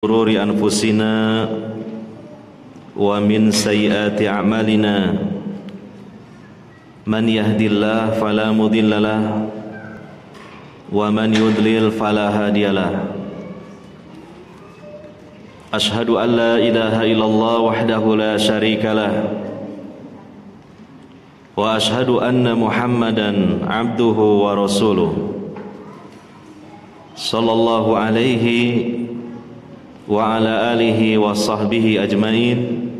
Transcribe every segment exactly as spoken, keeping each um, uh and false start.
شرور أنفسنا ومن سيئات أعمالنا من يهد الله فلا مضل له ومن يضلل فلا هادي له أشهد أن لا إله إلا الله وحده لا شريك له وأشهد أن محمدا عبده ورسوله صلى الله عليه وعلى آله وصحبه أجمعين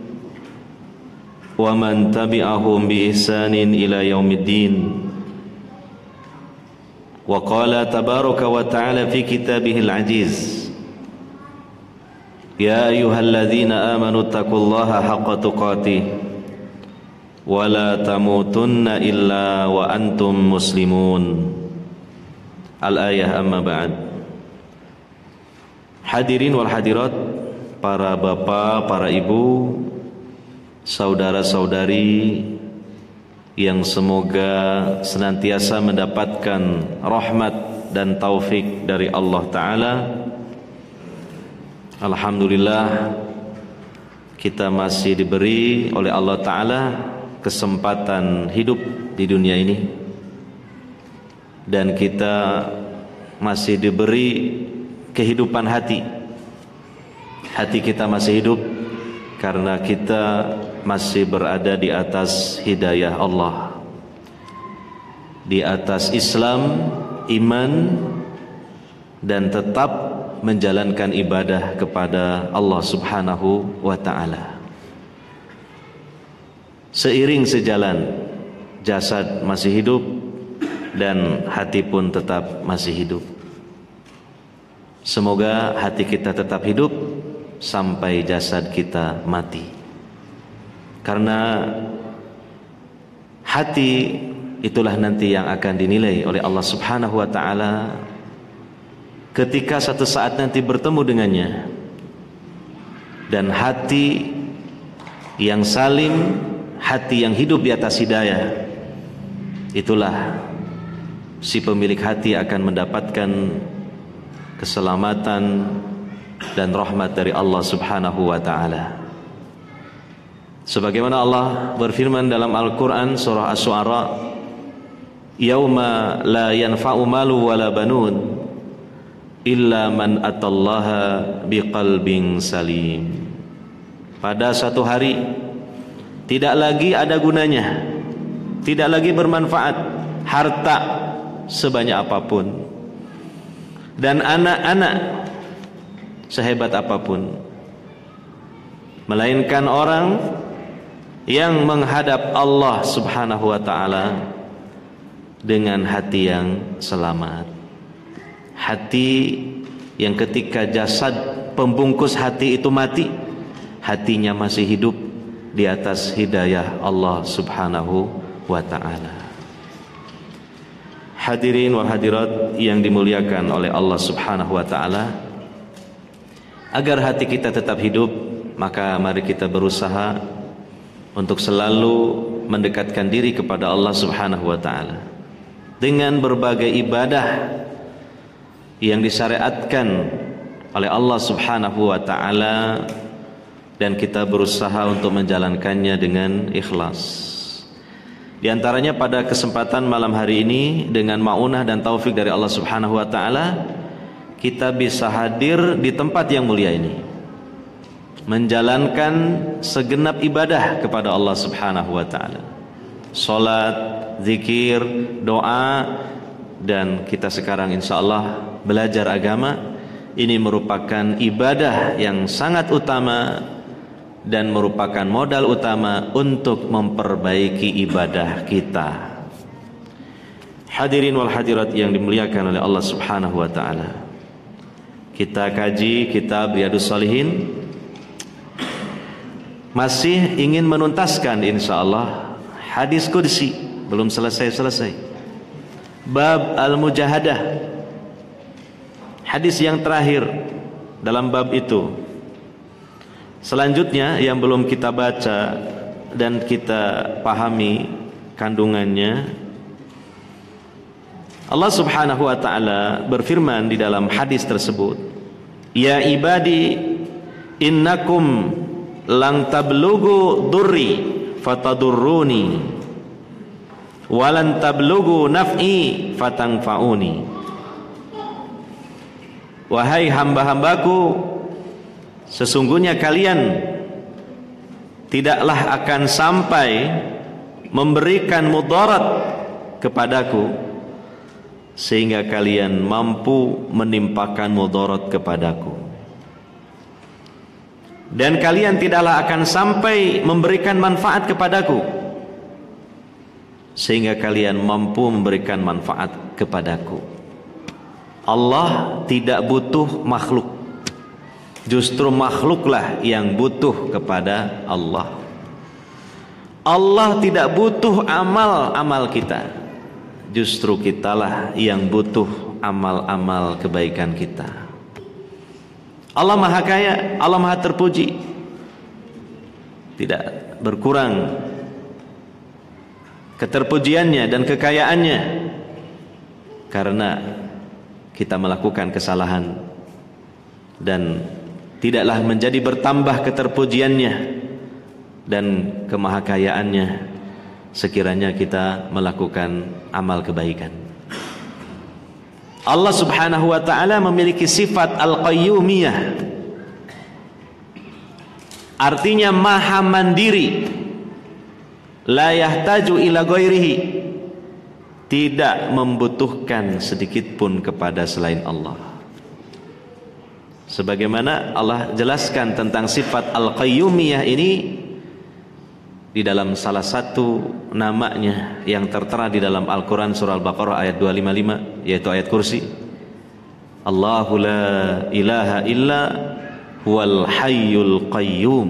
ومن تبعهم بإحسان إلى يوم الدين. وقال تبارك وتعالى في كتابه العزيز يا أيها الذين آمنوا اتقوا الله حق تقاته ولا تموتن إلا وأنتم مسلمون. Al-ayah amma ba'd. Hadirin wal hadirat, para bapak, para ibu, saudara-saudari yang semoga senantiasa mendapatkan rahmat dan taufik dari Allah Ta'ala. Alhamdulillah, kita masih diberi oleh Allah Ta'ala kesempatan hidup di dunia ini, dan kita masih diberi kehidupan hati. Hati kita masih hidup karena kita masih berada di atas hidayah Allah, di atas Islam, iman, dan tetap menjalankan ibadah kepada Allah Subhanahu wa ta'ala. Seiring sejalan, jasad masih hidup dan hati pun tetap masih hidup. Semoga hati kita tetap hidup sampai jasad kita mati. Karena hati itulah nanti yang akan dinilai oleh Allah Subhanahu wa ta'ala ketika satu saat nanti bertemu dengannya. Dan hati yang salim, hati yang hidup di atas hidayah, itulah si pemilik hati akan mendapatkan keselamatan dan rahmat dari Allah Subhanahu wa ta'ala. Sebagaimana Allah berfirman dalam Al-Quran surah Asy-Syu'ara, yauma la yanfa'u malu wala banun illa man atallaha biqalbin salim. Pada suatu hari tidak lagi ada gunanya, tidak lagi bermanfaat harta sebanyak apapun dan anak-anak sehebat apapun, melainkan orang yang menghadap Allah Subhanahu wa ta'ala dengan hati yang selamat. Hati yang ketika jasad pembungkus hati itu mati, hatinya masih hidup di atas hidayah Allah Subhanahu wa ta'ala. Hadirin wal hadirat yang dimuliakan oleh Allah Subhanahu wa ta'ala, agar hati kita tetap hidup, maka mari kita berusaha untuk selalu mendekatkan diri kepada Allah Subhanahu wa ta'ala dengan berbagai ibadah yang disyariatkan oleh Allah Subhanahu wa ta'ala, dan kita berusaha untuk menjalankannya dengan ikhlas. Di antaranya pada kesempatan malam hari ini, dengan maunah dan taufik dari Allah Subhanahu wa ta'ala, kita bisa hadir di tempat yang mulia ini, menjalankan segenap ibadah kepada Allah Subhanahu wa ta'ala. Salat, zikir, doa, dan kita sekarang insya Allah belajar agama. Ini merupakan ibadah yang sangat utama dan merupakan modal utama untuk memperbaiki ibadah kita. Hadirin wal hadirat yang dimuliakan oleh Allah Subhanahu wa ta'ala, kita kaji kitab Riyadhus Shalihin, masih ingin menuntaskan insyaallah hadis qudsi, belum selesai-selesai. Bab al-mujahadah, hadis yang terakhir dalam bab itu. Selanjutnya yang belum kita baca dan kita pahami kandungannya, Allah Subhanahu wa ta'ala berfirman di dalam hadis tersebut, ya ibadi innakum lang tablughu durri fatadurruni walan tablughu naf'i fatanfa'uni. Wahai hamba-hambaku, sesungguhnya kalian tidaklah akan sampai memberikan mudarat kepadaku sehingga kalian mampu menimpakan mudarat kepadaku, dan kalian tidaklah akan sampai memberikan manfaat kepadaku sehingga kalian mampu memberikan manfaat kepadaku. Allah tidak butuh makhluk, justru makhluklah yang butuh kepada Allah. Allah tidak butuh amal-amal kita, justru kitalah yang butuh amal-amal kebaikan kita. Allah Maha Kaya, Allah Maha Terpuji, tidak berkurang keterpujiannya dan kekayaannya karena kita melakukan kesalahan, dan tidaklah menjadi bertambah keterpujiannya dan kemahakayaannya sekiranya kita melakukan amal kebaikan. Allah Subhanahu wa ta'ala memiliki sifat al-qayyumiyah, artinya maha mandiri, la yahtaju ila ghairihi, tidak membutuhkan sedikit pun kepada selain Allah. Sebagaimana Allah jelaskan tentang sifat al-qayyumiyah ini di dalam salah satu namanya yang tertera di dalam Al-Quran surah Al-Baqarah ayat dua ratus lima puluh lima, yaitu ayat kursi. Allahu la ilaha illa huwal hayyul qayyum.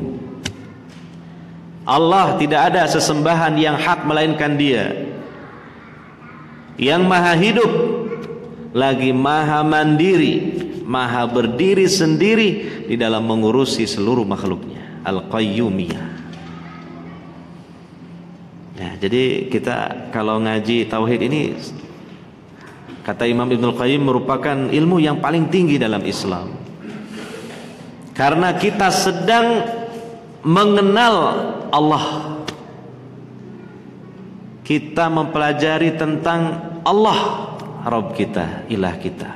Allah tidak ada sesembahan yang hak melainkan Dia yang maha hidup lagi maha mandiri, maha berdiri sendiri di dalam mengurusi seluruh makhluknya. Al-Qayyumiyah. Nah, jadi kita kalau ngaji tauhid ini, kata Imam Ibnul Qayyim, merupakan ilmu yang paling tinggi dalam Islam, karena kita sedang mengenal Allah. Kita mempelajari tentang Allah, Rabb kita, ilah kita.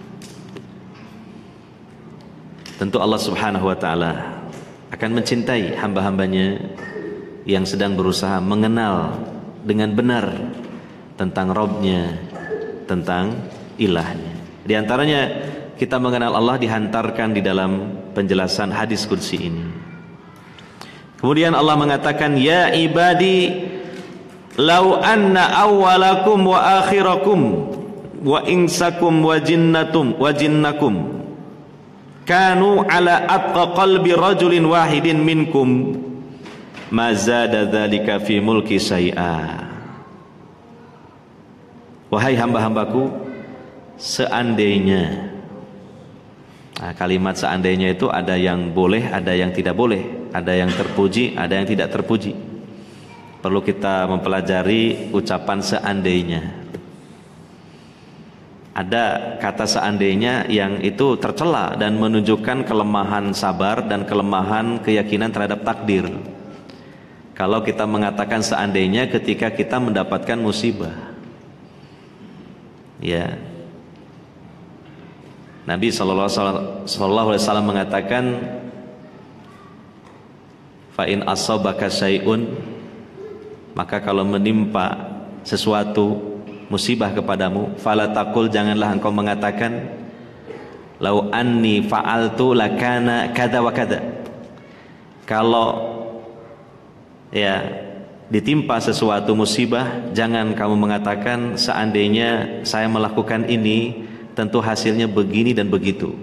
Tentu Allah Subhanahu wa ta'ala akan mencintai hamba-hambanya yang sedang berusaha mengenal dengan benar tentang Rabb-nya, tentang ilahnya. Di antaranya kita mengenal Allah dihantarkan di dalam penjelasan hadis qudsi ini. Kemudian Allah mengatakan, ya ibadi lau anna awwalakum wa akhirakum wa insakum wa jinnatum wa jinnakum kanu ala atqa qalbi rajulin wahidin minkum ma zada dzalika fi mulki syai'a. Wahai hamba-hambaku, seandainya, nah, kalimat seandainya itu ada yang boleh, ada yang tidak boleh, ada yang terpuji, ada yang tidak terpuji. Perlu kita mempelajari ucapan seandainya. Ada kata seandainya yang itu tercela dan menunjukkan kelemahan sabar dan kelemahan keyakinan terhadap takdir. Kalau kita mengatakan seandainya ketika kita mendapatkan musibah, ya, Nabi Sallallahu Alaihi Wasallam mengatakan, fa in asabaka syai'un, maka kalau menimpa sesuatu musibah kepadamu, fala taqul, janganlah engkau mengatakan lau anni fa'altu lakana kada wa kada. Kalau ya ditimpa sesuatu musibah, jangan kamu mengatakan seandainya saya melakukan ini tentu hasilnya begini dan begitu.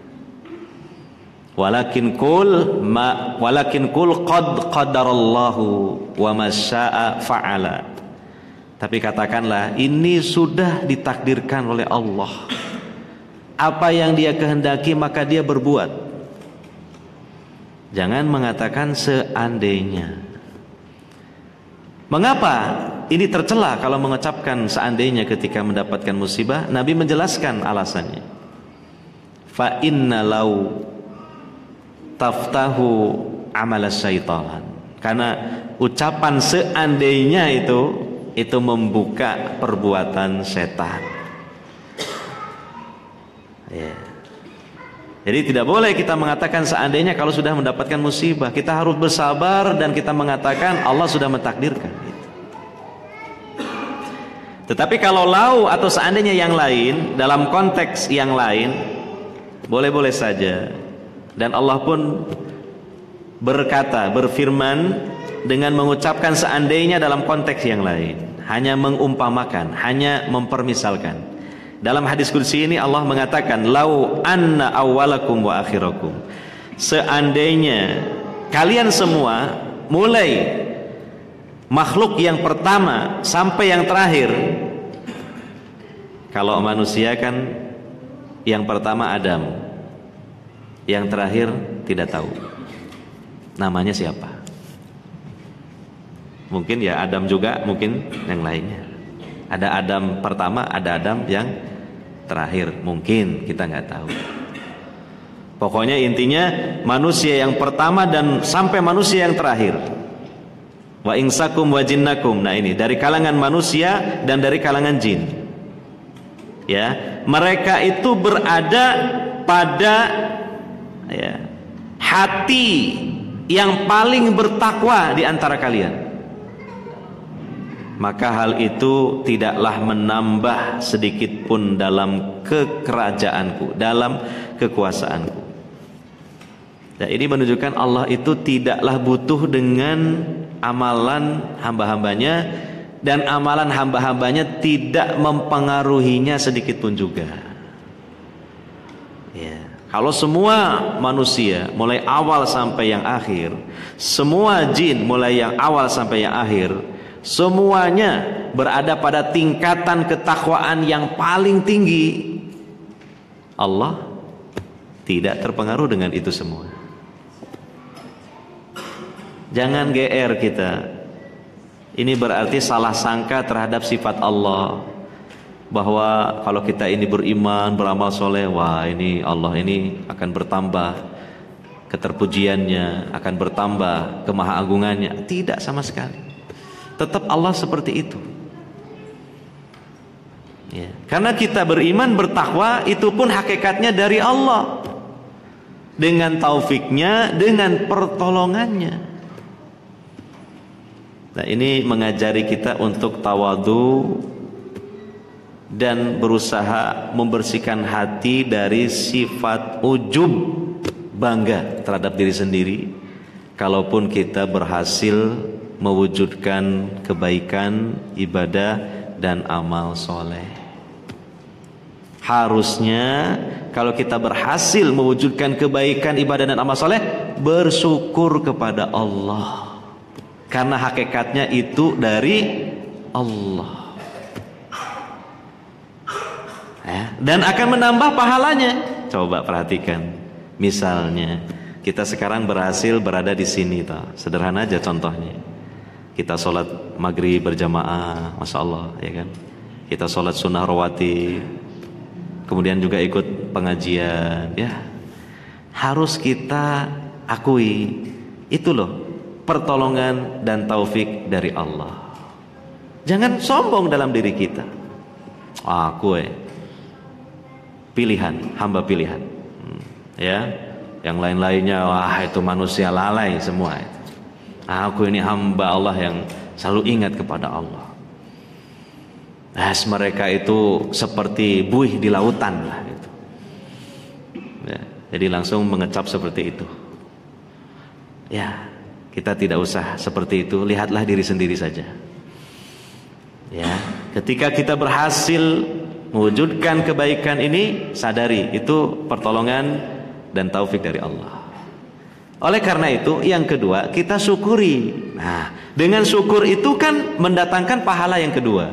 Walakin kul ma walakin kul qad qadarallahu wa ma syaa fa'ala. Tapi katakanlah ini sudah ditakdirkan oleh Allah. Apa yang Dia kehendaki maka Dia berbuat. Jangan mengatakan seandainya. Mengapa ini tercela kalau mengucapkan seandainya ketika mendapatkan musibah? Nabi menjelaskan alasannya. Fa inna lau taftahu amal syaitan. Karena ucapan seandainya itu itu membuka perbuatan setan. Ya. Jadi tidak boleh kita mengatakan seandainya kalau sudah mendapatkan musibah. Kita harus bersabar dan kita mengatakan Allah sudah mentakdirkan. Tetapi kalau lau atau seandainya yang lain, dalam konteks yang lain, boleh-boleh saja. Dan Allah pun berkata, berfirman dengan mengucapkan seandainya dalam konteks yang lain. Hanya mengumpamakan, hanya mempermisalkan. Dalam hadis qudsi ini Allah mengatakan, lau anna awwalakum wa akhirakum. Seandainya kalian semua, mulai makhluk yang pertama sampai yang terakhir. Kalau manusia kan yang pertama Adam, yang terakhir tidak tahu namanya siapa. Mungkin ya Adam juga, mungkin yang lainnya. Ada Adam pertama, ada Adam yang terakhir, mungkin kita nggak tahu. Pokoknya intinya manusia yang pertama dan sampai manusia yang terakhir. Wa insakum wa jinnakum. Nah ini dari kalangan manusia dan dari kalangan jin. Ya, mereka itu berada pada ya, hati yang paling bertakwa di antara kalian. Maka hal itu tidaklah menambah sedikit pun dalam kekerajaanku, dalam kekuasaanku. Dan ini menunjukkan Allah itu tidaklah butuh dengan amalan hamba-hambanya, dan amalan hamba-hambanya tidak mempengaruhinya sedikit pun juga. Ya. Kalau semua manusia mulai awal sampai yang akhir, semua jin mulai yang awal sampai yang akhir, semuanya berada pada tingkatan ketakwaan yang paling tinggi, Allah tidak terpengaruh dengan itu semua. Jangan G R kita. Ini berarti salah sangka terhadap sifat Allah, bahwa kalau kita ini beriman, beramal soleh, wah ini Allah ini akan bertambah keterpujiannya, akan bertambah kemahaagungannya. Tidak sama sekali. Tetap Allah seperti itu ya. Karena kita beriman, bertakwa, itu pun hakikatnya dari Allah, dengan taufiknya, dengan pertolongannya. Nah ini mengajari kita untuk tawadu dan berusaha membersihkan hati dari sifat ujub, bangga terhadap diri sendiri. Kalaupun kita berhasil mewujudkan kebaikan, ibadah dan amal soleh, harusnya kalau kita berhasil mewujudkan kebaikan, ibadah dan amal soleh, bersyukur kepada Allah, karena hakikatnya itu dari Allah ya, dan akan menambah pahalanya. Coba perhatikan, misalnya kita sekarang berhasil berada di sini, toh. Sederhana aja contohnya. Kita sholat maghrib berjamaah, masya Allah, ya kan? Kita sholat sunnah rawatib, kemudian juga ikut pengajian, ya. Harus kita akui itu loh pertolongan dan taufik dari Allah. Jangan sombong dalam diri kita. Aku eh pilihan, hamba pilihan, hmm, ya. Yang lain-lainnya, wah itu manusia lalai semua itu. Aku ini hamba Allah yang selalu ingat kepada Allah. Nah, mereka itu seperti buih di lautan lah gitu. Ya, jadi langsung mengecap seperti itu. Ya, kita tidak usah seperti itu. Lihatlah diri sendiri saja. Ya, ketika kita berhasil mewujudkan kebaikan ini, sadari itu pertolongan dan taufik dari Allah. Oleh karena itu, yang kedua, kita syukuri. Nah, dengan syukur itu kan mendatangkan pahala yang kedua.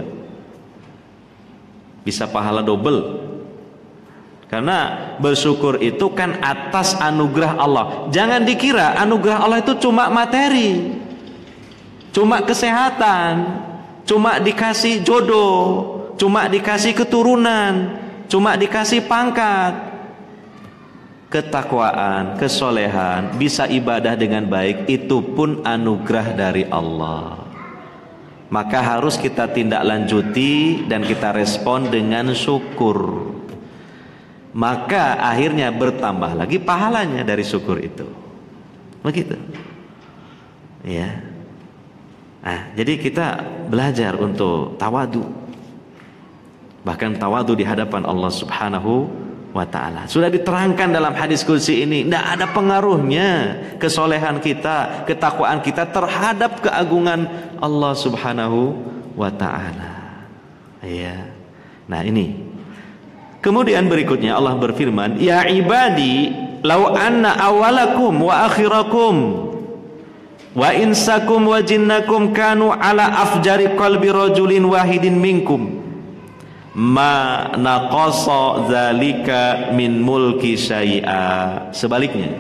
Bisa pahala double. Karena bersyukur itu kan atas anugerah Allah. Jangan dikira anugerah Allah itu cuma materi, cuma kesehatan, cuma dikasih jodoh, cuma dikasih keturunan, cuma dikasih pangkat. ketakwaan, kesolehan, bisa ibadah dengan baik, itu pun anugerah dari Allah. Maka harus kita tindak lanjuti dan kita respon dengan syukur. Maka akhirnya bertambah lagi pahalanya dari syukur itu. Begitu. Ya. Nah, jadi kita belajar untuk tawadu. Bahkan tawadu di hadapan Allah Subhanahu wa ta'ala. Sudah diterangkan dalam hadis qudsi ini, tidak ada pengaruhnya kesolehan kita, ketakwaan kita terhadap keagungan Allah Subhanahu wa ta'ala. Ya. Nah, ini. Kemudian berikutnya Allah berfirman, ya ibadi law anna awalakum wa akhirakum wa insakum wa jinnakum kanu ala afjari qalbi rajulin wahidin minkum ma naqasa dzalika min mulki syai'a. Sebaliknya,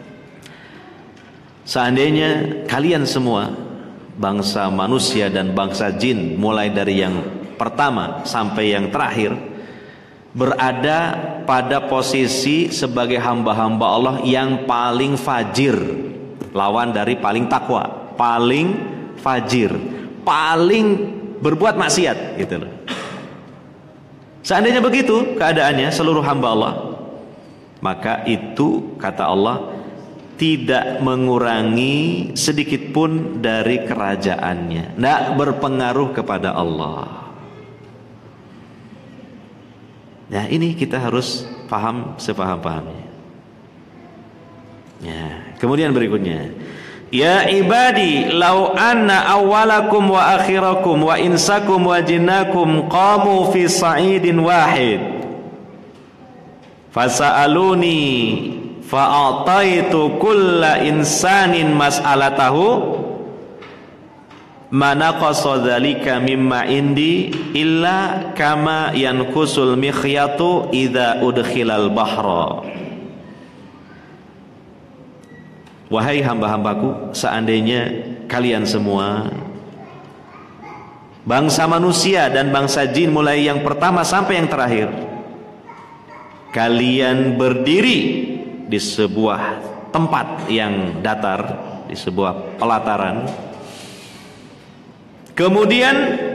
seandainya kalian semua, bangsa manusia dan bangsa jin, mulai dari yang pertama sampai yang terakhir, berada pada posisi sebagai hamba-hamba Allah yang paling fajir, lawan dari paling takwa, paling fajir, paling berbuat maksiat, gitu loh. Seandainya begitu keadaannya seluruh hamba Allah, maka itu kata Allah tidak mengurangi sedikit pun dari kerajaannya, tidak berpengaruh kepada Allah. Nah, ini kita harus paham sepaham-pahamnya. Ya, kemudian berikutnya, ya ibadi law anna awwalakum wa akhirakum wa insakum wa jinnakum qamu fi sa'idin wahid fasa'aluni fa'ataitu kulla insanin mas'alatahu ma naqasa dzalika mimma indi illa kama yankusul mikhyatu idza udkhilal bahra. Wahai hamba-hambaku, seandainya kalian semua, bangsa manusia dan bangsa jin mulai yang pertama sampai yang terakhir, kalian berdiri di sebuah tempat yang datar, di sebuah pelataran, kemudian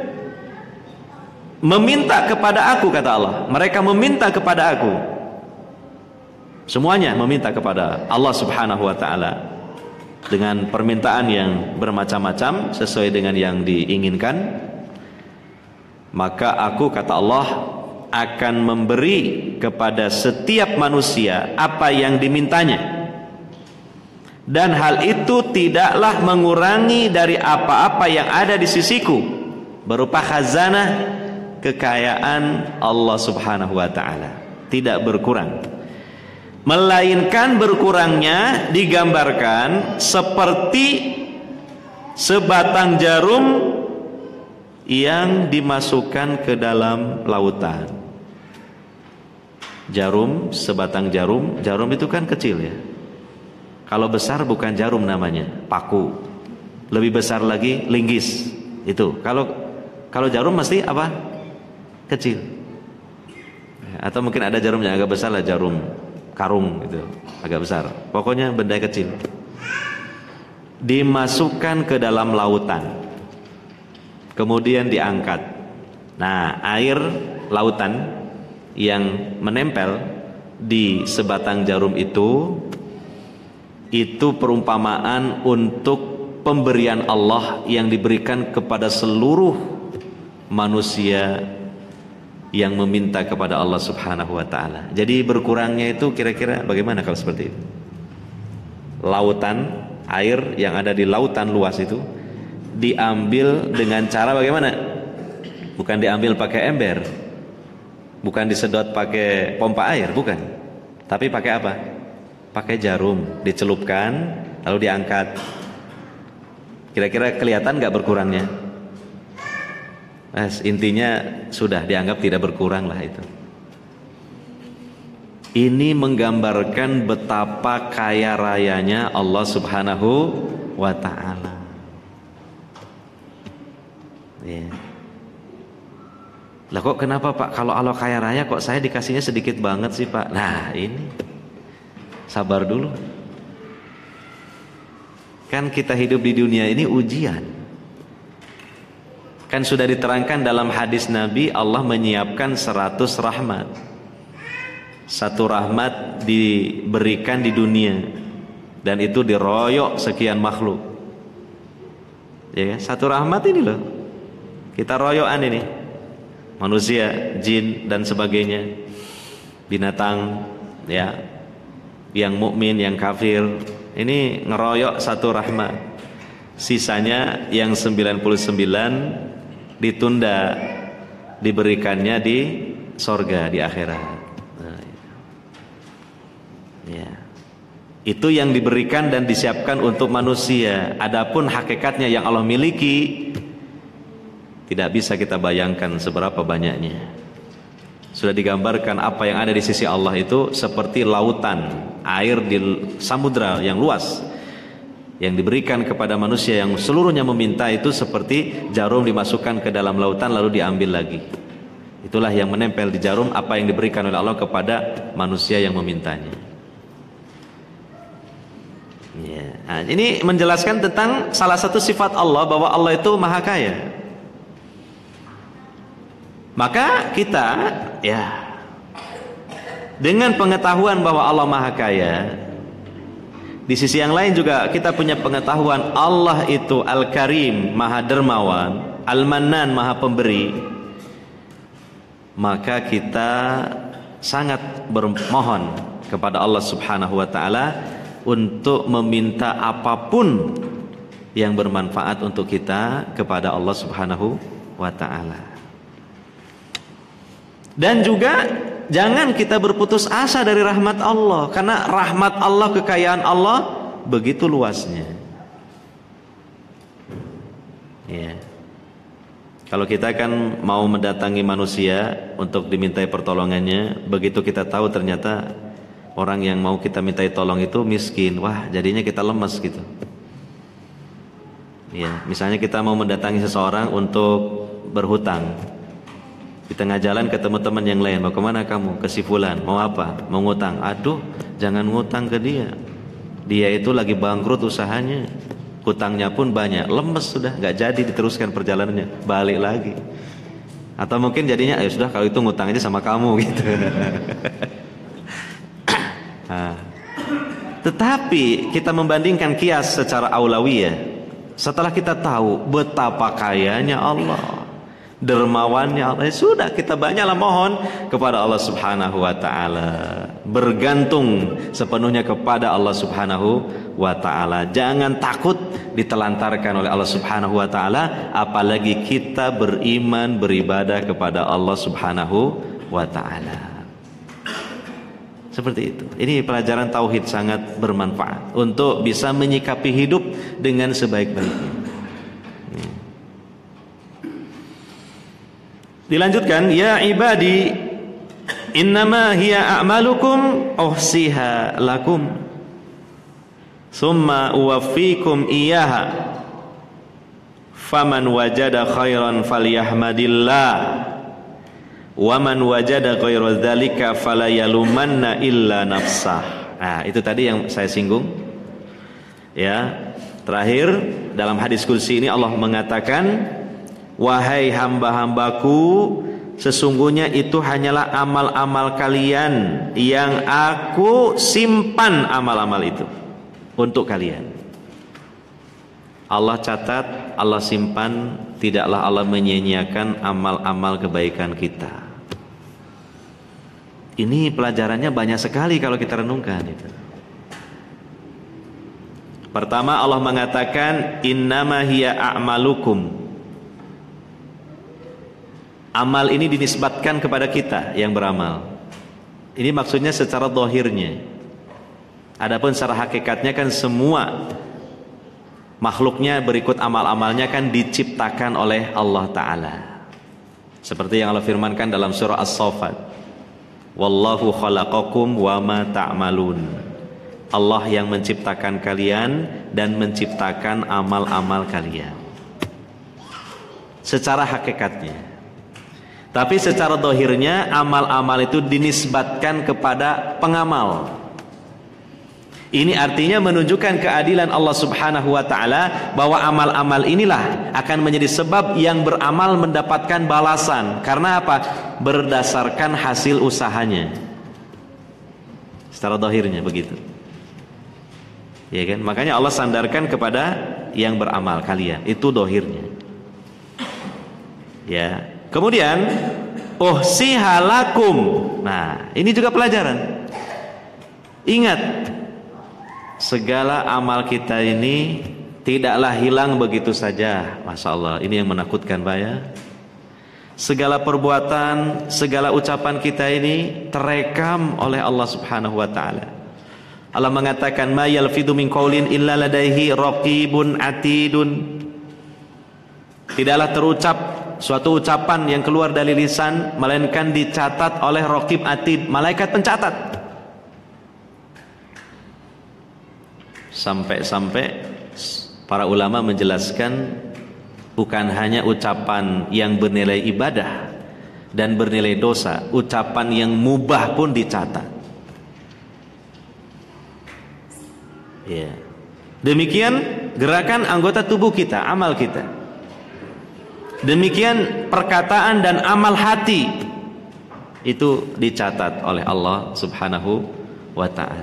meminta kepada aku, kata Allah, mereka meminta kepada aku, semuanya meminta kepada Allah Subhanahu wa ta'ala dengan permintaan yang bermacam-macam sesuai dengan yang diinginkan. Maka aku, kata Allah, akan memberi kepada setiap manusia apa yang dimintanya, dan hal itu tidaklah mengurangi dari apa-apa yang ada di sisiku berupa khazanah kekayaan Allah Subhanahu wa ta'ala, tidak berkurang, melainkan berkurangnya digambarkan seperti sebatang jarum yang dimasukkan ke dalam lautan. Jarum, sebatang jarum, jarum itu kan kecil ya. Kalau besar bukan jarum namanya, paku. Lebih besar lagi linggis. Itu. Kalau kalau jarum mesti apa? Kecil. Atau mungkin ada jarum yang agak besar lah, jarum karung itu, agak besar. Pokoknya benda kecil. Dimasukkan ke dalam lautan. Kemudian diangkat. Nah, air lautan yang menempel di sebatang jarum itu, itu perumpamaan untuk pemberian Allah yang diberikan kepada seluruh manusia yang meminta kepada Allah Subhanahu wa ta'ala. Jadi berkurangnya itu kira-kira bagaimana kalau seperti itu? Lautan, air yang ada di lautan luas itu diambil dengan cara bagaimana? Bukan diambil pakai ember, bukan disedot pakai pompa air, bukan. Tapi pakai apa? Pakai jarum, dicelupkan lalu diangkat. Kira-kira kelihatan gak berkurangnya? Mas, intinya sudah dianggap tidak berkurang lah itu. Ini menggambarkan betapa kaya rayanya Allah Subhanahu wa ta'ala. Ya. Lah kok kenapa Pak, kalau Allah kaya raya kok saya dikasihnya sedikit banget sih Pak? Nah ini Sabar dulu. Kan kita hidup di dunia ini ujian. Kan sudah diterangkan dalam hadis Nabi, Allah menyiapkan seratus rahmat. Satu rahmat diberikan di dunia, dan itu diroyok sekian makhluk. Ya, satu rahmat ini loh, kita royokan ini, manusia, jin dan sebagainya, binatang, ya, yang mukmin, yang kafir, ini ngeroyok satu rahmat. Sisanya yang sembilan puluh sembilan ditunda, diberikannya di sorga, di akhirat. Nah, ya. Itu yang diberikan dan disiapkan untuk manusia. Adapun hakikatnya yang Allah miliki, tidak bisa kita bayangkan seberapa banyaknya. Sudah digambarkan apa yang ada di sisi Allah itu seperti lautan, air di samudra yang luas, yang diberikan kepada manusia yang seluruhnya meminta itu seperti jarum dimasukkan ke dalam lautan lalu diambil lagi. Itulah yang menempel di jarum apa yang diberikan oleh Allah kepada manusia yang memintanya. Ya. Nah, ini menjelaskan tentang salah satu sifat Allah, bahwa Allah itu maha kaya. Maka kita, ya, dengan pengetahuan bahwa Allah maha kaya, di sisi yang lain juga kita punya pengetahuan Allah itu Al-Karim, maha dermawan, Al-Mannan, maha pemberi. Maka kita sangat bermohon kepada Allah Subhanahu wa ta'ala untuk meminta apapun yang bermanfaat untuk kita kepada Allah Subhanahu wa ta'ala. Dan juga jangan kita berputus asa dari rahmat Allah, karena rahmat Allah, kekayaan Allah begitu luasnya. Ya. Kalau kita kan mau mendatangi manusia untuk dimintai pertolongannya, begitu kita tahu ternyata orang yang mau kita mintai tolong itu miskin, wah jadinya kita lemes gitu. Ya, misalnya kita mau mendatangi seseorang untuk berhutang, di tengah jalan ketemu teman yang lain, mau kemana kamu? Ke si fulan. Mau apa? Mau ngutang. Aduh, jangan ngutang ke dia, dia itu lagi bangkrut usahanya, hutangnya pun banyak, lemes sudah, nggak jadi diteruskan perjalanannya, balik lagi. Atau mungkin jadinya, ya sudah kalau itu ngutang aja sama kamu gitu. Nah, tetapi kita membandingkan kias secara aulawiyah. Setelah kita tahu betapa kayanya Allah, dermawannya Allah, ya sudah kita banyaklah mohon kepada Allah Subhanahu wa ta'ala, bergantung sepenuhnya kepada Allah Subhanahu wa ta'ala. Jangan takut ditelantarkan oleh Allah Subhanahu wa ta'ala, apalagi kita beriman, beribadah kepada Allah Subhanahu wa ta'ala. Seperti itu. Ini pelajaran tauhid sangat bermanfaat untuk bisa menyikapi hidup dengan sebaik-baiknya. Dilanjutkan, ya ibadi, innama hiya a'malukum uhsiha lakum summa uwaffikum iyyaha faman wajada khairan falyahmadillah wa man wajada ghaira dzalika fala yalumanna illa nafsah. Nah, itu tadi yang saya singgung. Ya, terakhir dalam hadis kursi ini Allah mengatakan, wahai hamba-hambaku, sesungguhnya itu hanyalah amal-amal kalian yang aku simpan amal-amal itu untuk kalian. Allah catat, Allah simpan, tidaklah Allah menyia-nyiakan amal-amal kebaikan kita. Ini pelajarannya banyak sekali kalau kita renungkan itu. Pertama, Allah mengatakan innama hiya a'malukum. Amal ini dinisbatkan kepada kita yang beramal. Ini maksudnya secara zahirnya. Adapun secara hakikatnya kan semua makhluknya berikut amal-amalnya kan diciptakan oleh Allah Ta'ala. Seperti yang Allah firmankan dalam surah As-Saffat, wallahu khalaqakum wa ma ta'malun. Allah yang menciptakan kalian dan menciptakan amal-amal kalian secara hakikatnya. Tapi secara zahirnya amal-amal itu dinisbatkan kepada pengamal. Ini artinya menunjukkan keadilan Allah Subhanahu wa taala bahwa amal-amal inilah akan menjadi sebab yang beramal mendapatkan balasan. Karena apa? Berdasarkan hasil usahanya. Secara zahirnya begitu. Ya kan? Makanya Allah sandarkan kepada yang beramal kalian. Itu zahirnya. Ya. Kemudian uhsiha lakum. Nah, ini juga pelajaran. Ingat, segala amal kita ini tidaklah hilang begitu saja. Masya Allah, ini yang menakutkan Pak ya. Segala perbuatan, segala ucapan kita ini terekam oleh Allah Subhanahu wa taala. Allah mengatakan, "Ma yalfidu min qaulin illa ladaihi raqibun atidun." Tidaklah terucap suatu ucapan yang keluar dari lisan melainkan dicatat oleh raqib atid, malaikat pencatat. Sampai-sampai para ulama menjelaskan bukan hanya ucapan yang bernilai ibadah dan bernilai dosa, ucapan yang mubah pun dicatat. Ya. Demikian gerakan anggota tubuh kita, amal kita. Demikian perkataan dan amal hati itu dicatat oleh Allah Subhanahu wa ta'ala.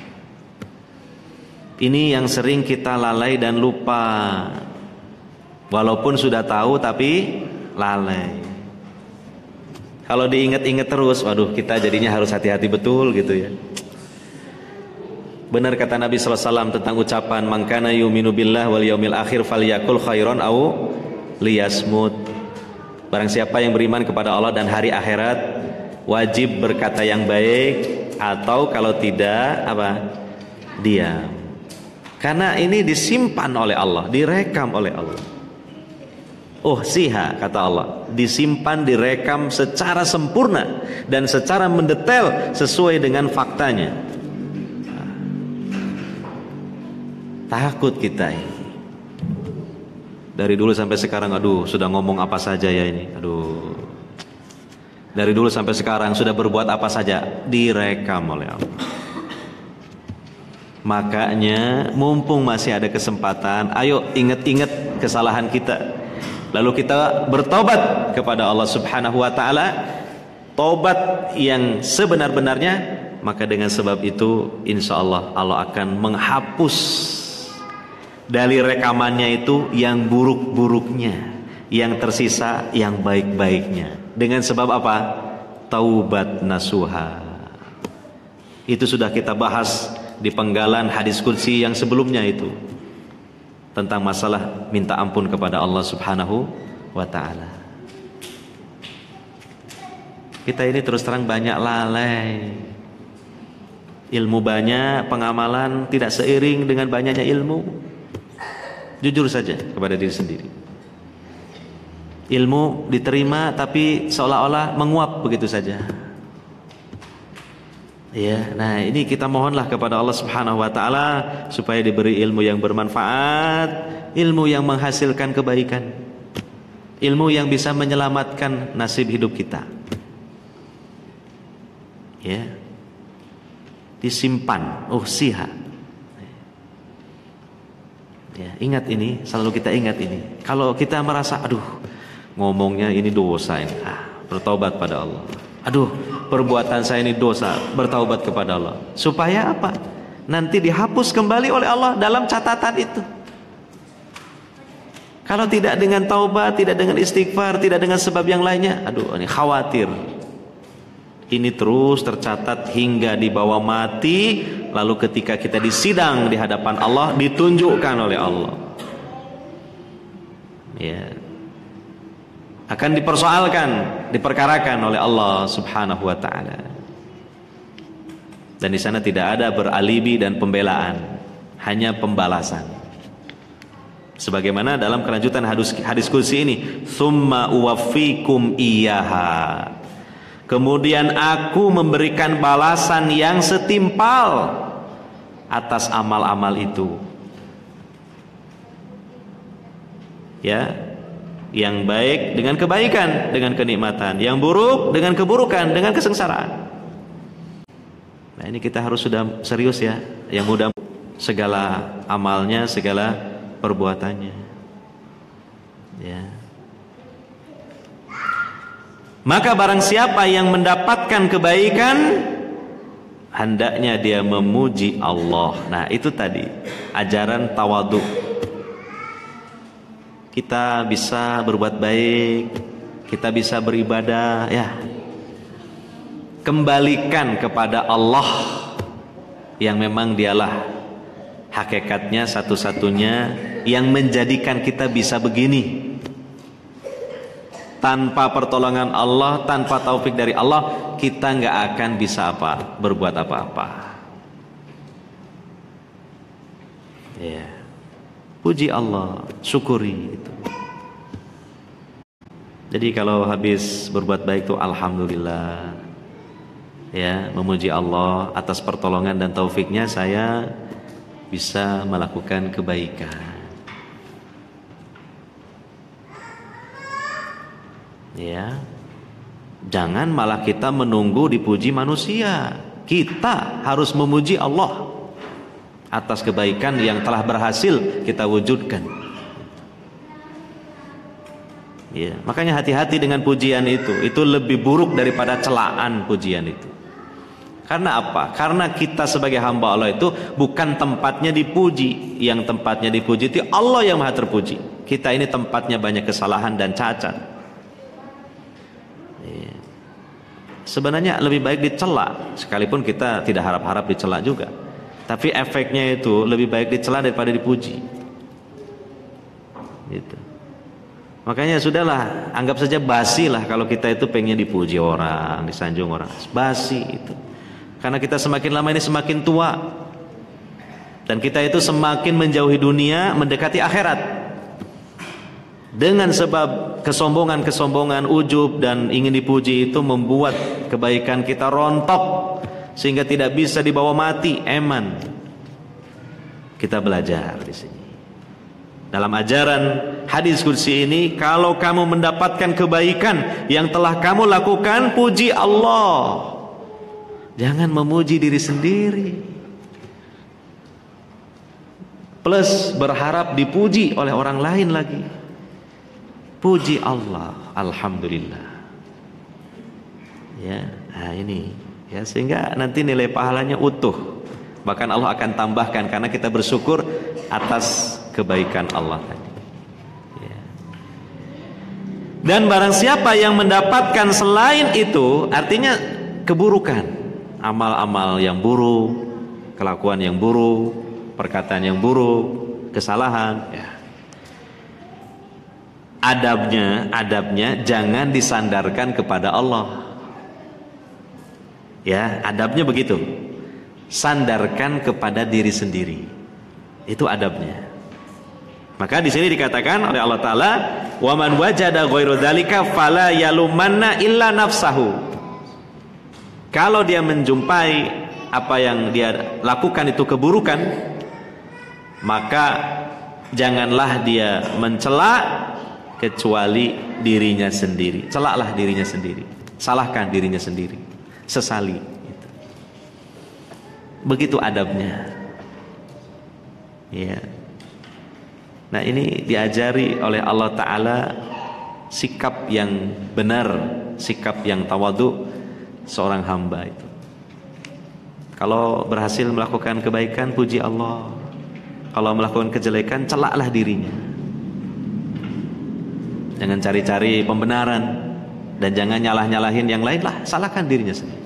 Ini yang sering kita lalai dan lupa. Walaupun sudah tahu tapi lalai. Kalau diingat-ingat terus, waduh, kita jadinya harus hati-hati betul gitu ya. Benar kata Nabi sallallahu alaihi wasallam tentang ucapan man kana yu'minu billah wal yaumil akhir falyakul khairan au liyasmut. Barang siapa yang beriman kepada Allah dan hari akhirat wajib berkata yang baik, atau kalau tidak apa? Diam. Karena ini disimpan oleh Allah, direkam oleh Allah. Oh siha, kata Allah, disimpan, direkam secara sempurna dan secara mendetail sesuai dengan faktanya. Takut kita ini. Dari dulu sampai sekarang, aduh, sudah ngomong apa saja ya ini, aduh. Dari dulu sampai sekarang sudah berbuat apa saja, direkam oleh Allah. Makanya mumpung masih ada kesempatan, ayo ingat-ingat kesalahan kita, lalu kita bertobat kepada Allah Subhanahu wa ta'ala, tobat yang sebenar-benarnya. Maka dengan sebab itu insya Allah Allah akan menghapus dari rekamannya itu yang buruk-buruknya, yang tersisa yang baik-baiknya. Dengan sebab apa? Taubat nasuha. Itu sudah kita bahas di penggalan hadis qudsi yang sebelumnya itu, tentang masalah minta ampun kepada Allah Subhanahu wa ta'ala. Kita ini terus terang banyak lalai. Ilmu banyak, pengamalan tidak seiring dengan banyaknya ilmu. Jujur saja kepada diri sendiri. Ilmu diterima tapi seolah-olah menguap begitu saja. Ya, nah ini kita mohonlah kepada Allah Subhanahu wa ta'ala supaya diberi ilmu yang bermanfaat, ilmu yang menghasilkan kebaikan, ilmu yang bisa menyelamatkan nasib hidup kita. Ya, disimpan, uhsiha. Ya, ingat ini, selalu kita ingat ini. Kalau kita merasa, aduh, ngomongnya ini dosa ini, ah, bertobat pada Allah. Aduh, perbuatan saya ini dosa, bertaubat kepada Allah. Supaya apa? Nanti dihapus kembali oleh Allah dalam catatan itu. Kalau tidak dengan taubat, tidak dengan istighfar, tidak dengan sebab yang lainnya, aduh, ini khawatir. Ini terus tercatat hingga dibawa mati, lalu ketika kita disidang di hadapan Allah, ditunjukkan oleh Allah. Ya. Akan dipersoalkan, diperkarakan oleh Allah Subhanahu wa ta'ala. Dan di sana tidak ada beralibi dan pembelaan, hanya pembalasan. Sebagaimana dalam kelanjutan hadis hadis qudsi ini, "Tsumma uwaffikum iyyaha." Kemudian aku memberikan balasan yang setimpal atas amal-amal itu. Ya. Yang baik dengan kebaikan, dengan kenikmatan. Yang buruk dengan keburukan, dengan kesengsaraan. Nah, ini kita harus sudah serius ya, yang mudah segala amalnya, segala perbuatannya. Ya. Maka barang siapa yang mendapatkan kebaikan, hendaknya dia memuji Allah. Nah, itu tadi ajaran tawadhu. Kita bisa berbuat baik, kita bisa beribadah, ya. Kembalikan kepada Allah yang memang dialah hakikatnya satu-satunya yang menjadikan kita bisa begini. Tanpa pertolongan Allah, tanpa taufik dari Allah, kita nggak akan bisa apa berbuat apa-apa. Ya, puji Allah, syukuri itu. Jadi kalau habis berbuat baik itu alhamdulillah, ya, memuji Allah atas pertolongan dan taufiknya saya bisa melakukan kebaikan. Ya, jangan malah kita menunggu dipuji manusia. Kita harus memuji Allah atas kebaikan yang telah berhasil kita wujudkan. Ya, makanya hati-hati dengan pujian itu. Itu lebih buruk daripada celaan pujian itu. Karena apa? Karena kita sebagai hamba Allah itu bukan tempatnya dipuji. Yang tempatnya dipuji itu Allah yang maha terpuji. Kita ini tempatnya banyak kesalahan dan cacat. Sebenarnya lebih baik dicela, sekalipun kita tidak harap-harap dicela juga. Tapi efeknya itu lebih baik dicela daripada dipuji. Gitu. Makanya sudahlah, anggap saja basi lah kalau kita itu pengen dipuji orang, disanjung orang. Basi itu. Karena kita semakin lama ini semakin tua. Dan kita itu semakin menjauhi dunia, mendekati akhirat. Dengan sebab kesombongan-kesombongan, ujub dan ingin dipuji itu membuat kebaikan kita rontok sehingga tidak bisa dibawa mati, eman. Kita belajar di sini. Dalam ajaran hadis qudsi ini, kalau kamu mendapatkan kebaikan yang telah kamu lakukan, puji Allah. Jangan memuji diri sendiri. Plus berharap dipuji oleh orang lain lagi. Puji Allah, alhamdulillah. Ya, nah ini, ya, sehingga nanti nilai pahalanya utuh. Bahkan Allah akan tambahkan karena kita bersyukur atas kebaikan Allah tadi. Ya. Dan barang siapa yang mendapatkan selain itu, artinya keburukan, amal-amal yang buruk, kelakuan yang buruk, perkataan yang buruk, kesalahan, ya. Adabnya, adabnya jangan disandarkan kepada Allah. Ya, adabnya begitu. Sandarkan kepada diri sendiri. Itu adabnya. Maka di sini dikatakan oleh Allah Taala, "Wa man wajada ghairu dzalika fala yalumanna illa nafsahu." Kalau dia menjumpai apa yang dia lakukan itu keburukan, maka janganlah dia mencela kecuali dirinya sendiri. Celaklah dirinya sendiri, salahkan dirinya sendiri, sesali. Begitu adabnya. Ya. Nah, ini diajari oleh Allah Ta'ala sikap yang benar, sikap yang tawadhu seorang hamba itu. Kalau berhasil melakukan kebaikan, puji Allah. Kalau melakukan kejelekan, celaklah dirinya. Jangan cari-cari pembenaran dan jangan nyalah-nyalahin yang lain lah, salahkan dirinya sendiri.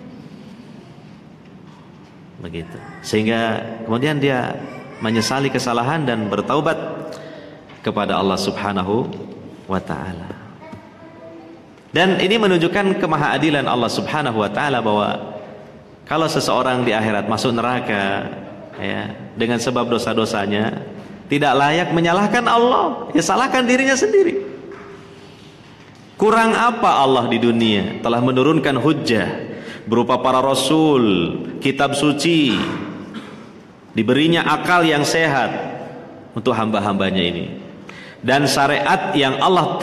Begitu. Sehingga kemudian dia menyesali kesalahan dan bertaubat kepada Allah Subhanahu wa taala. Dan ini menunjukkan kemahaadilan Allah Subhanahu wa taala bahwa kalau seseorang di akhirat masuk neraka, ya, dengan sebab dosa-dosanya, tidak layak menyalahkan Allah, ya salahkan dirinya sendiri. Kurang apa Allah di dunia telah menurunkan hujjah berupa para rasul, kitab suci, diberinya akal yang sehat untuk hamba-hambanya ini, dan syariat yang Allah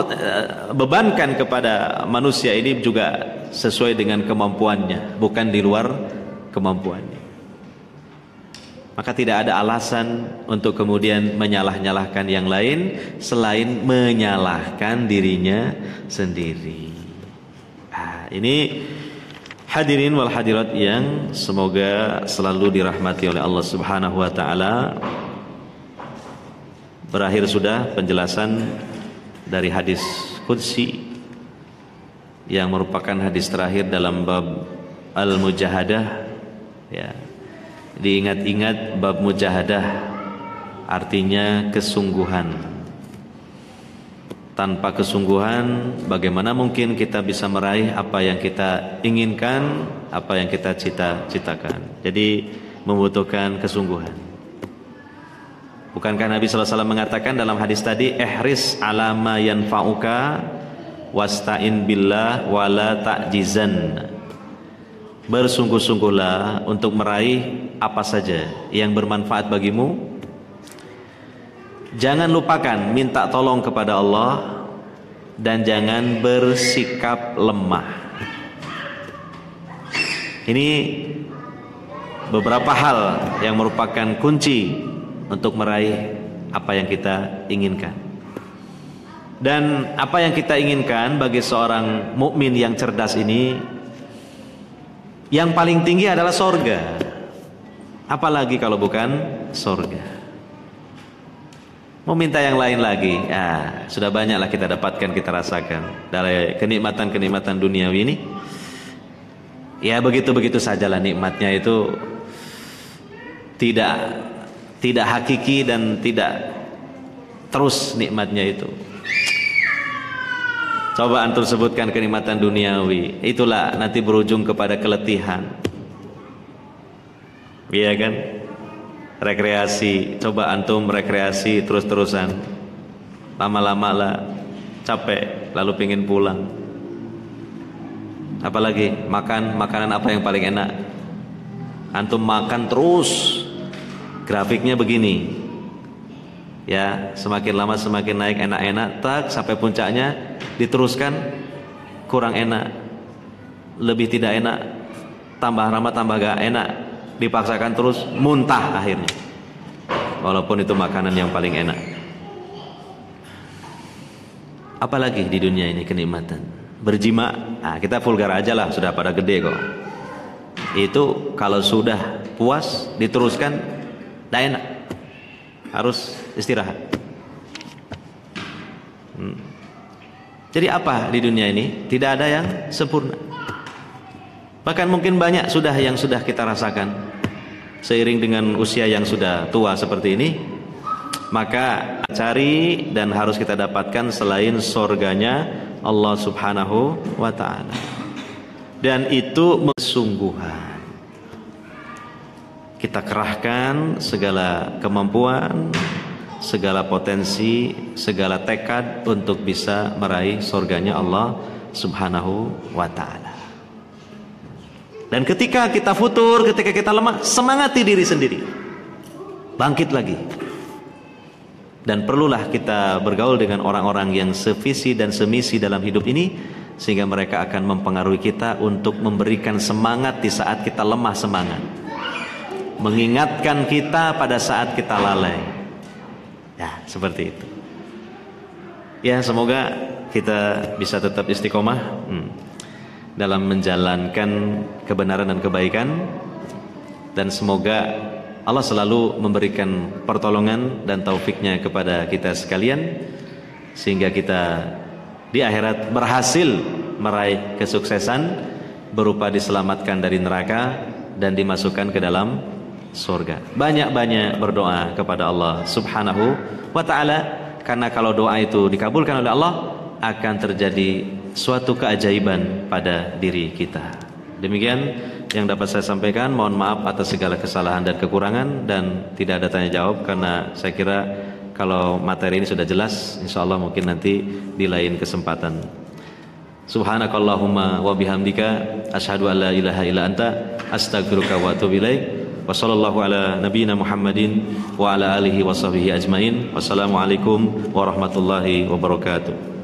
bebankan kepada manusia ini juga sesuai dengan kemampuannya, bukan di luar kemampuannya. Maka tidak ada alasan untuk kemudian menyalah-nyalahkan yang lain selain menyalahkan dirinya sendiri. Nah, ini hadirin wal hadirat yang semoga selalu dirahmati oleh Allah Subhanahu wa taala. Berakhir sudah penjelasan dari hadis qudsi yang merupakan hadis terakhir dalam bab al-mujahadah, ya. Diingat-ingat, bab mujahadah artinya kesungguhan. Tanpa kesungguhan, bagaimana mungkin kita bisa meraih apa yang kita inginkan, apa yang kita cita-citakan. Jadi membutuhkan kesungguhan. Bukankah Nabi sallallahu alaihi wasallam mengatakan dalam hadis tadi, ihris ala ma yanfa'uka wasta'in billah wala ta'jizan. Bersungguh-sungguhlah untuk meraih apa saja yang bermanfaat bagimu. Jangan lupakan minta tolong kepada Allah dan jangan bersikap lemah. Ini beberapa hal yang merupakan kunci untuk meraih apa yang kita inginkan. Dan apa yang kita inginkan bagi seorang mukmin yang cerdas ini, yang paling tinggi adalah sorga. Apalagi kalau bukan sorga. Mau minta yang lain lagi, ya, sudah banyaklah kita dapatkan, kita rasakan dari kenikmatan-kenikmatan duniawi ini. Ya begitu-begitu sajalah nikmatnya itu, tidak tidak hakiki dan tidak terus nikmatnya itu. Coba antum sebutkan kenikmatan duniawi, itulah nanti berujung kepada keletihan. Iya kan? Rekreasi, coba antum rekreasi terus-terusan, lama-lama lah capek, lalu pengen pulang. Apalagi makan makanan apa yang paling enak? Antum makan terus, grafiknya begini. Ya, semakin lama semakin naik enak-enak, tak sampai puncaknya diteruskan kurang enak, lebih tidak enak, tambah lama tambah gak enak, dipaksakan terus muntah akhirnya, walaupun itu makanan yang paling enak. Apalagi di dunia ini kenikmatan berjima, nah, kita vulgar aja lah, sudah pada gede kok. Itu kalau sudah puas diteruskan tidak enak, harus istirahat. hmm. Jadi apa di dunia ini? Tidak ada yang sempurna. Bahkan mungkin banyak sudah yang sudah kita rasakan. Seiring dengan usia yang sudah tua seperti ini, maka cari dan harus kita dapatkan selain surganya Allah Subhanahu wa ta'ala. Dan itu kesungguhan. Kita kerahkan segala kemampuan, segala potensi, segala tekad untuk bisa meraih surganya Allah Subhanahu wa ta'ala. Dan ketika kita futur, ketika kita lemah, semangati diri sendiri, bangkit lagi. Dan perlulah kita bergaul dengan orang-orang yang sevisi dan semisi dalam hidup ini, sehingga mereka akan mempengaruhi kita untuk memberikan semangat di saat kita lemah semangat, mengingatkan kita pada saat kita lalai. Ya, seperti itu. Ya, semoga kita bisa tetap istiqomah hmm, dalam menjalankan kebenaran dan kebaikan, dan semoga Allah selalu memberikan pertolongan dan taufiknya kepada kita sekalian, sehingga kita di akhirat berhasil meraih kesuksesan berupa diselamatkan dari neraka dan dimasukkan ke dalam surga. Banyak-banyak berdoa kepada Allah Subhanahu wa ta'ala, karena kalau doa itu dikabulkan oleh Allah, akan terjadi suatu keajaiban pada diri kita. Demikian yang dapat saya sampaikan. Mohon maaf atas segala kesalahan dan kekurangan, dan tidak ada tanya jawab, karena saya kira kalau materi ini sudah jelas, insya Allah mungkin nanti di lain kesempatan. Subhanakallahumma wa bihamdika asyhadu an la ilaha illa anta astaghfiruka wa atubu ilaik. Wa sallallahu ala nabiyyina Muhammadin wa ala alihi wa sahbihi ajmain. Wassalamualaikum warahmatullahi wabarakatuh.